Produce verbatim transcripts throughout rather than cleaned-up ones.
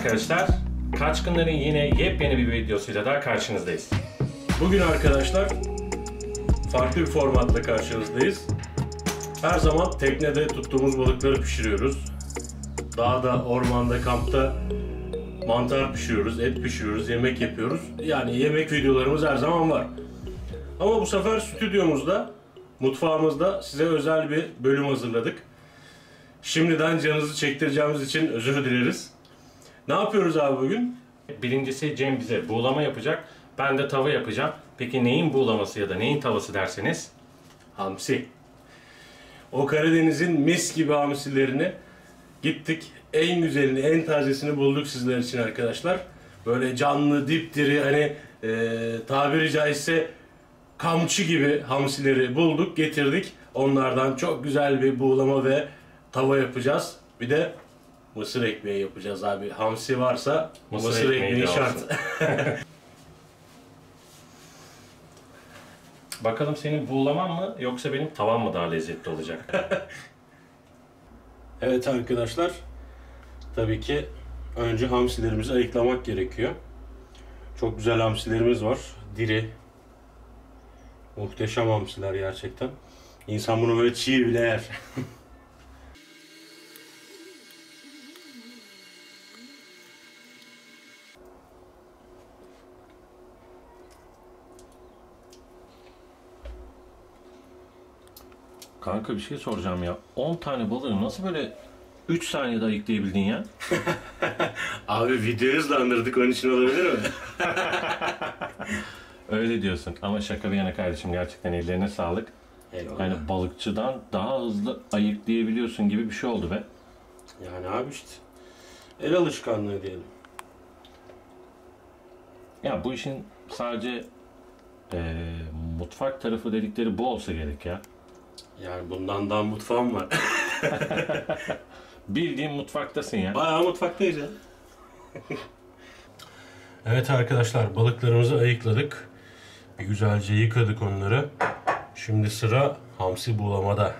arkadaşlar. Kaçkınların yine yepyeni bir videosuyla daha karşınızdayız. Bugün arkadaşlar farklı bir formatla karşınızdayız. Her zaman teknede tuttuğumuz balıkları pişiriyoruz. Dağda, ormanda, kampta mantar pişiriyoruz, et pişiriyoruz, yemek yapıyoruz. Yani yemek videolarımız her zaman var. Ama bu sefer stüdyomuzda, mutfağımızda size özel bir bölüm hazırladık. Şimdiden canınızı çektireceğimiz için özür dileriz. Ne yapıyoruz abi bugün? Birincisi Cem bize buğulama yapacak. Ben de tava yapacağım. Peki neyin buğulaması ya da neyin tavası derseniz? Hamsi. O Karadeniz'in mis gibi hamsilerini gittik. En güzelini, en tazesini bulduk sizler için arkadaşlar. Böyle canlı, dipdiri, hani e, tabiri caizse kamçı gibi hamsileri bulduk, getirdik. Onlardan çok güzel bir buğulama ve tava yapacağız. Bir de mısır ekmeği yapacağız abi. Hamsi varsa mısır, mısır ekmeği, ekmeği şart. Bakalım senin buğulaman mı yoksa benim tavam mı daha lezzetli olacak? Evet arkadaşlar. Tabii ki önce hamsilerimizi ayıklamak gerekiyor. Çok güzel hamsilerimiz var. Diri. Muhteşem hamsiler gerçekten. İnsan bunu böyle çiğ bile yer. Kanka bir şey soracağım ya. on tane balığı nasıl böyle üç saniyede ayıklayabildin ya? Abi videoyu hızlandırdık, onun için olabilir mi? Öyle diyorsun ama şaka bir yana kardeşim, gerçekten ellerine sağlık. Eyvallah. Yani balıkçıdan daha hızlı ayıklayabiliyorsun gibi bir şey oldu be. Yani abi işte el alışkanlığı diyelim. Ya bu işin sadece e, mutfak tarafı dedikleri bu olsa gerek ya. Yani bundan daha mutfağım var. Bildiğin mutfaktasın ya. Bayağı mutfaktayız ya. Evet arkadaşlar, balıklarımızı ayıkladık. Bir güzelce yıkadık onları. Şimdi sıra hamsi buğulamada.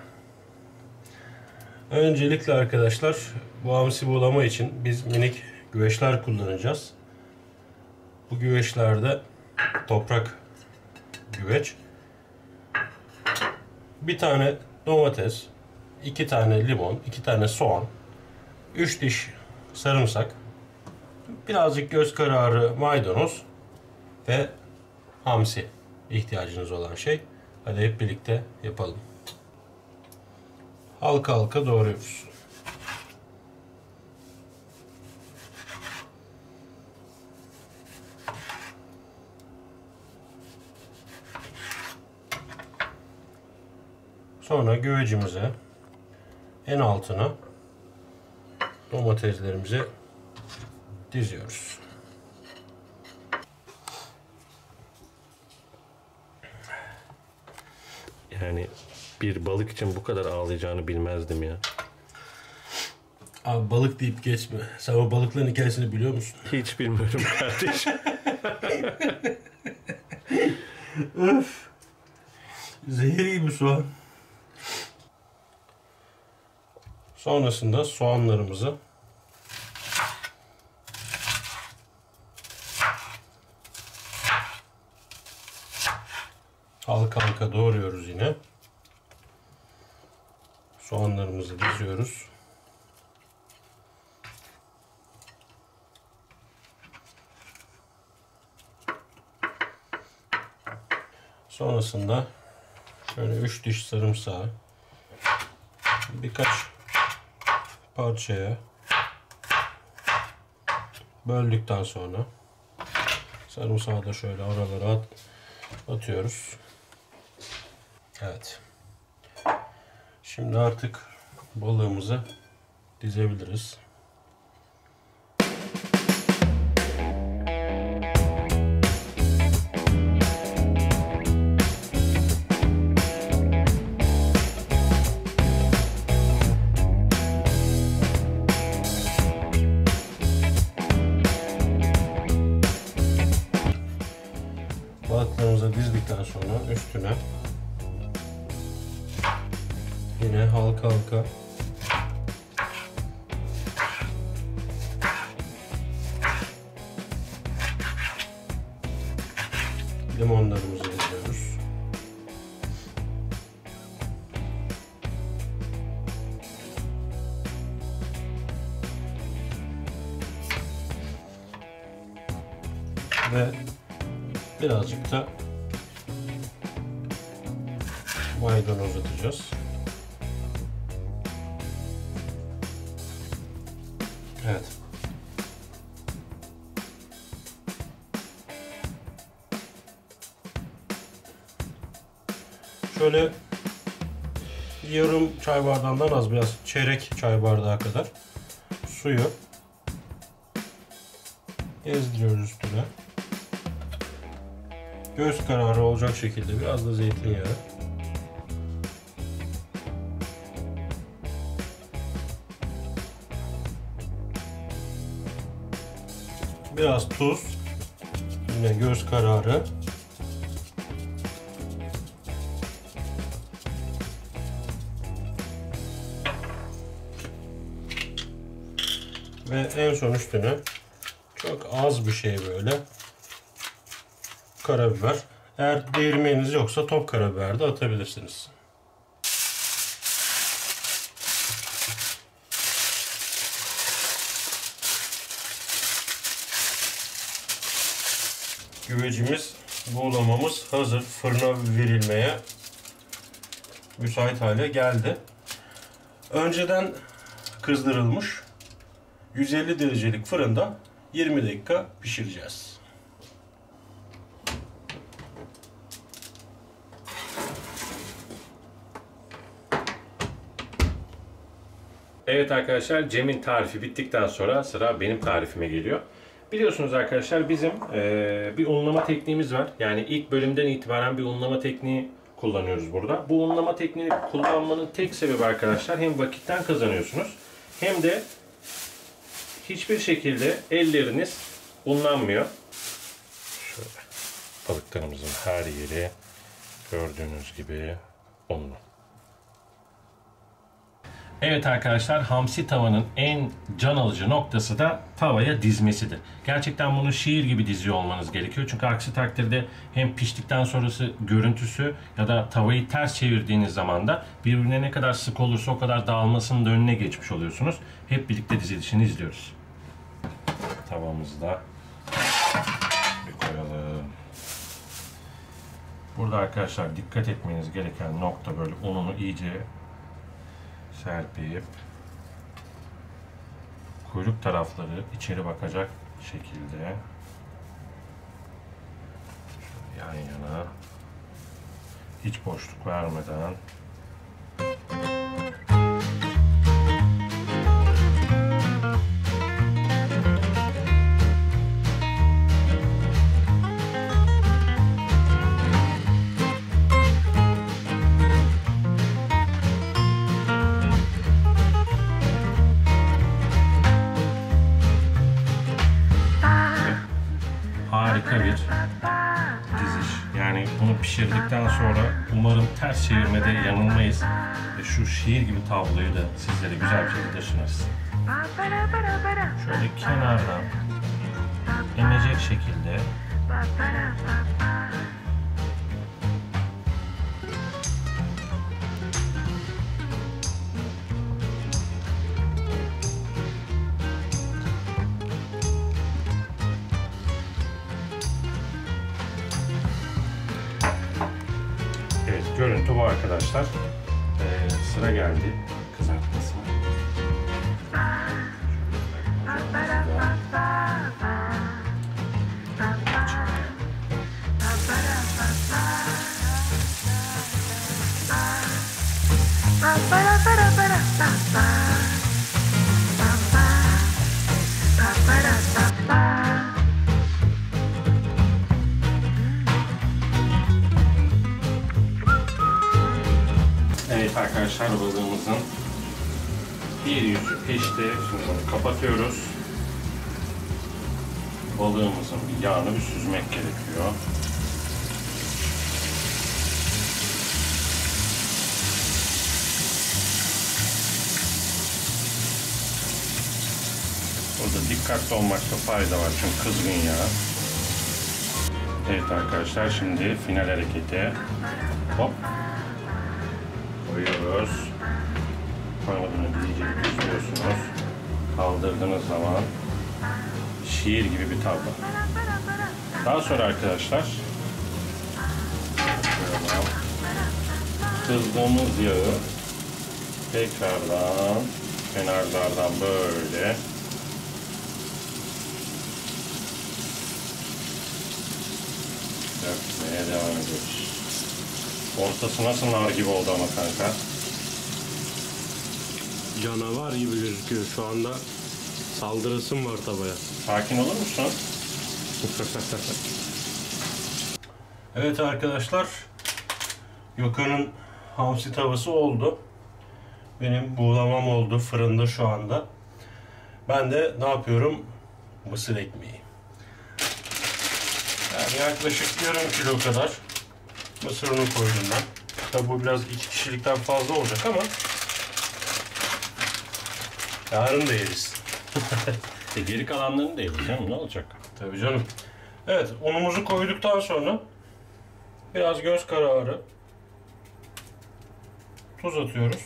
Öncelikle arkadaşlar bu hamsi buğulama için biz minik güveçler kullanacağız. Bu güveçlerde toprak güveç. Bir tane domates, iki tane limon, iki tane soğan, üç diş sarımsak, birazcık göz kararı maydanoz ve hamsi ihtiyacınız olan şey. Hadi hep birlikte yapalım. Halka halka doğruyoruz. Sonra güvecimize en altına domateslerimizi diziyoruz. Yani bir balık için bu kadar ağlayacağını bilmezdim ya. Abi balık deyip geçme. Sen o balıkların hikayesini biliyor musun? Hiç bilmiyorum kardeşim. Öf. Zehir gibi soğan. Sonrasında soğanlarımızı halka halka doğruyoruz yine. Soğanlarımızı diziyoruz. Sonrasında şöyle üç diş sarımsağı birkaç parçaya böldükten sonra sarımsağı da şöyle aralara at, atıyoruz. Evet. Şimdi artık balığımızı dizebiliriz. Balıklarımızı dizdikten sonra üstüne yine halka halka limonlarımızı eziyoruz. Ve birazcık da maydanoz atacağız. Evet. Şöyle yarım çay bardağından az, biraz çeyrek çay bardağı kadar suyu gezdiriyoruz üstüne. Göz kararı olacak şekilde biraz da zeytinyağı. Biraz tuz. Yine göz kararı. Ve en son üstüne çok az bir şey böyle karabiber. Eğer değirmeniniz yoksa top karabiber de atabilirsiniz. Güvecimiz, buğulamamız hazır. Fırına verilmeye müsait hale geldi. Önceden kızdırılmış yüz elli derecelik fırında yirmi dakika pişireceğiz. Evet arkadaşlar, Cem'in tarifi bittikten sonra sıra benim tarifime geliyor. Biliyorsunuz arkadaşlar, bizim e, bir unlama tekniğimiz var. Yani ilk bölümden itibaren bir unlama tekniği kullanıyoruz burada. Bu unlama tekniğini kullanmanın tek sebebi arkadaşlar, hem vakitten kazanıyorsunuz hem de hiçbir şekilde elleriniz unlanmıyor. Şöyle balıklarımızın her yeri gördüğünüz gibi unlu. Evet arkadaşlar, hamsi tavanın en can alıcı noktası da tavaya dizmesidir. Gerçekten bunu şiir gibi diziyor olmanız gerekiyor. Çünkü aksi takdirde hem piştikten sonrası görüntüsü ya da tavayı ters çevirdiğiniz zaman da birbirine ne kadar sık olursa o kadar dağılmasının da önüne geçmiş oluyorsunuz. Hep birlikte dizilişini izliyoruz. Tavamızı da bir koyalım. Burada arkadaşlar dikkat etmeniz gereken nokta, böyle ununu iyice serpip kuyruk tarafları içeri bakacak şekilde şöyle yan yana, hiç boşluk vermeden harika bir diziş. Yani bunu pişirdikten sonra umarım ters çevirmede yanılmayız ve şu şiir gibi tabloyu da sizlere güzel bir şekilde sunarız. Şöyle kenardan inecek şekilde görüntü bu arkadaşlar. Ee, sıra geldi kızartmasına. Evet arkadaşlar, balığımızın bir yüzü pişti. Şimdi bunu kapatıyoruz. Balığımızın bir yağını bir süzmek gerekiyor. Burada dikkatli olmakta fayda var çünkü kızgın yağ. Evet arkadaşlar, şimdi final hareketi. Hop. Koyuyoruz. Koymadığını iyice düzlüyorsunuz. Kaldırdığınız zaman şiir gibi bir tablo. Daha sonra arkadaşlar kızdığımız yağı tekrardan kenarlardan böyle dökmeye devam ediyoruz. Ortası nasıl nar gibi oldu ama kanka. Canavar gibi gözüküyor şu anda. Saldırısım var tavaya. Sakin olur musun? Evet arkadaşlar, Gökhan'ın hamsi tavası oldu. Benim buğulamam oldu fırında şu anda. Ben de ne yapıyorum? Mısır ekmeği. Yani yaklaşık yarım kilo kadar mısır unu koydum ben. Tabi bu biraz iki kişilikten fazla olacak ama yarın da yeriz. E geri kalanlarını da yeriz canım, ne olacak? Tabii canım. Evet, unumuzu koyduktan sonra biraz göz kararı tuz atıyoruz.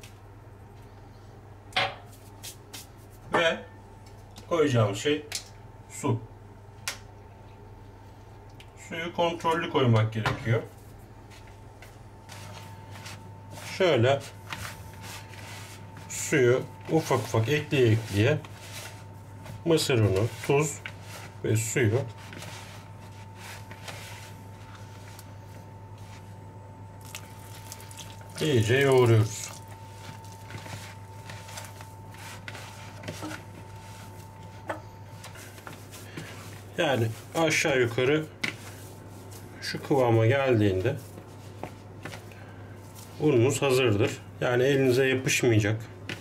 Ve koyacağımız şey su. Suyu kontrollü koymak gerekiyor. Şöyle suyu ufak ufak ekleye ekleye mısır unu, tuz ve suyu iyice yoğuruyoruz. Yani aşağı yukarı şu kıvama geldiğinde unumuz hazırdır. Yani elinize yapışmayacak.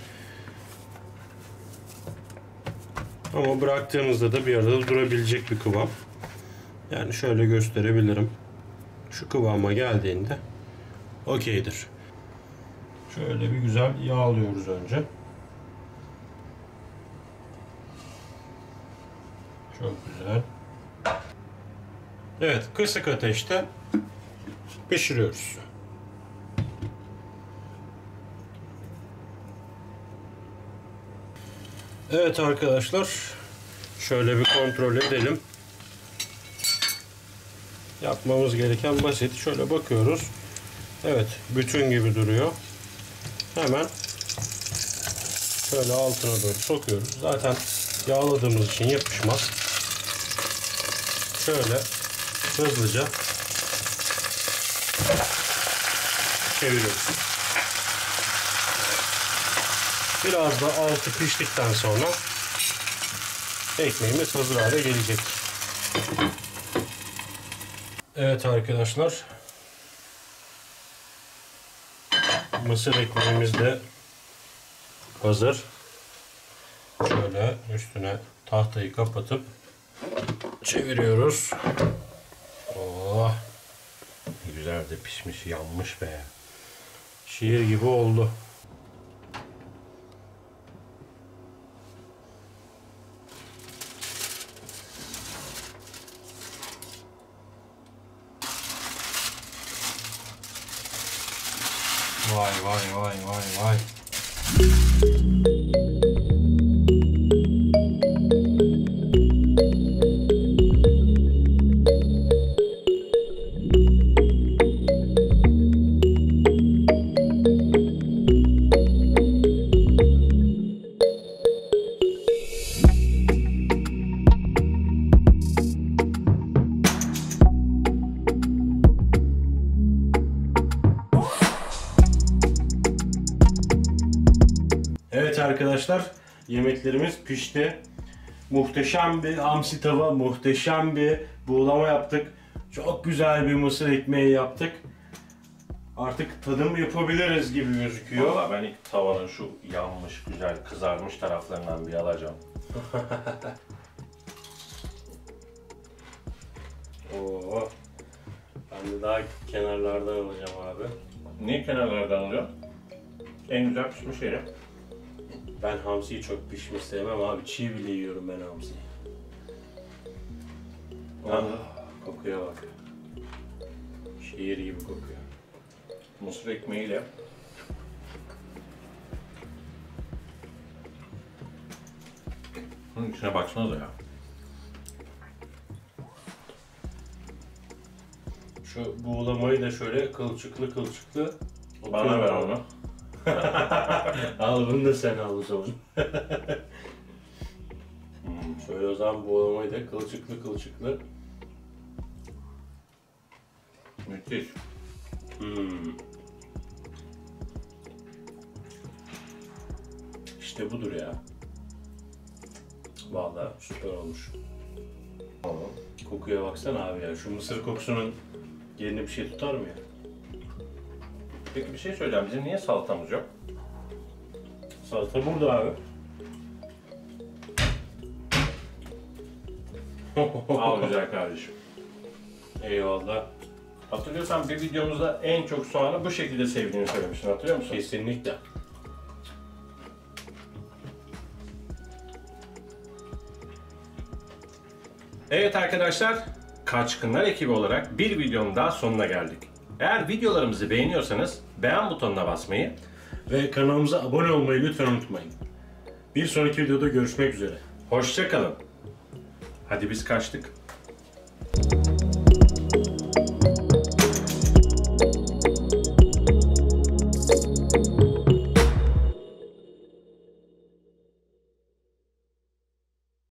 Ama bıraktığınızda da bir arada durabilecek bir kıvam. Yani şöyle gösterebilirim. Şu kıvama geldiğinde okeydir. Şöyle bir güzel yağlıyoruz önce. Çok güzel. Evet, kısık ateşte pişiriyoruz. Evet arkadaşlar, şöyle bir kontrol edelim. Yapmamız gereken basit. Şöyle bakıyoruz. Evet, bütün gibi duruyor. Hemen şöyle altına doğru sokuyoruz. Zaten yağladığımız için yapışmaz. Şöyle hızlıca çeviriyoruz. Biraz da altı piştikten sonra ekmeğimiz hazır hale gelecek. Evet arkadaşlar, mısır ekmeğimiz de hazır. Şöyle üstüne tahtayı kapatıp çeviriyoruz. Oh, Güzel de pişmiş, yanmış be. şiir gibi oldu. Vay vay vay vay vay. Evet arkadaşlar, yemeklerimiz pişti. Muhteşem bir hamsi tava, muhteşem bir buğulama yaptık. Çok güzel bir mısır ekmeği yaptık. Artık tadım yapabiliriz gibi gözüküyor. Valla ben ilk tavanın şu yanmış, güzel kızarmış taraflarından bir alacağım. Oo. Ben de daha kenarlardan alacağım abi. Niye kenarlardan alıyor? En güzel pişmiş yeri. Ben hamsiyi çok pişmiş sevmem abi. Çiğ bile yiyorum ben hamsiyi. Ah, Kokuya bak. Şehir gibi kokuyor. Mısır ekmeğiyle bunun içine baksanıza ya. Şu buğulamayı da şöyle kılçıklı kılçıklı. Bana ver onu. Al bunu da sen al o zaman. Hmm, şöyle o zaman buğulamayı da kılçıklı kılçıklı. Müthiş. Hmm. İşte budur ya. Vallahi süper olmuş. Kokuya baksana abi ya. Şu mısır kokusunun yerine bir şey tutar mı ya? Peki bir şey söyleyeceğim. Bizim niye salatamız yok? Salata burada abi. Al güzel kardeşim. Eyvallah. Hatırlıyorsan bir videomuzda en çok soğanı bu şekilde sevdiğini söylemiştin. Hatırlıyor musun? Kesinlikle. Evet arkadaşlar, Kaçkınlar ekibi olarak bir videonun daha sonuna geldik. Eğer videolarımızı beğeniyorsanız beğen butonuna basmayı Ve kanalımıza abone olmayı lütfen unutmayın. Bir sonraki videoda görüşmek üzere. hoşça kalın. Hadi biz kaçtık.